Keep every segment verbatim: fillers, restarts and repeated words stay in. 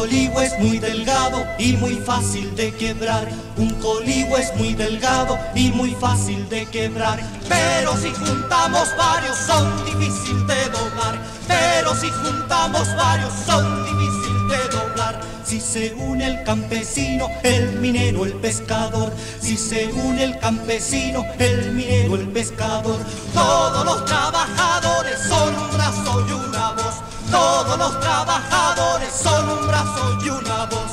colibo es muy delgado y muy fácil de quebrar. Un colibo es muy delgado y muy fácil de quebrar. Pero si juntamos varios son difícil de doblar. Pero si juntamos varios son difícil de doblar. Si se une el campesino, el minero, el pescador. Si se une el campesino, el minero, el pescador. Todos los trabajadores son un brazo y una voz. Todos los trabajadores son un brazo y una voz.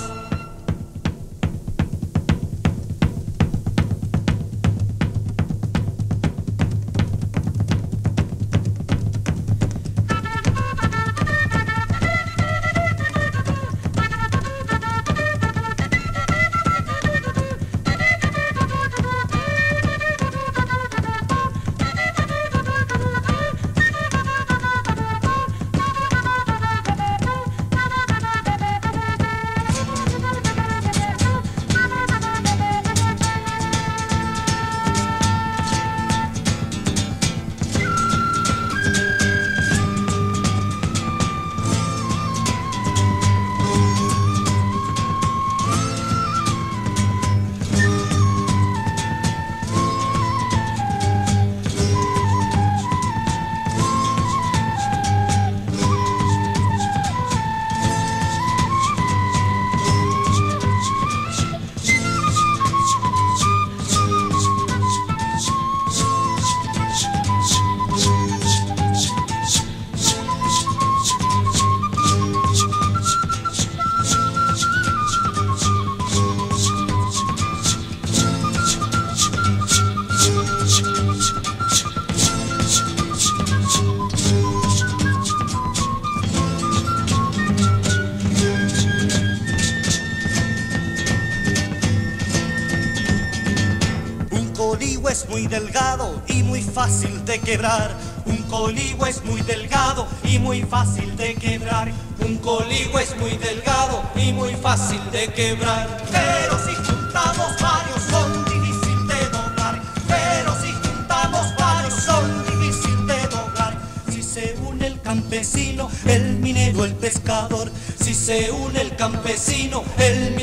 Un colibo es muy delgado y muy fácil de quebrar. Un colibo es muy delgado y muy fácil de quebrar. Un colibo es muy delgado y muy fácil de quebrar. Pero si juntamos varios son difícil de doblar. Pero si juntamos varios son difícil de doblar. Si se une el campesino, el minero, el pescador. Si se une el campesino, el minero,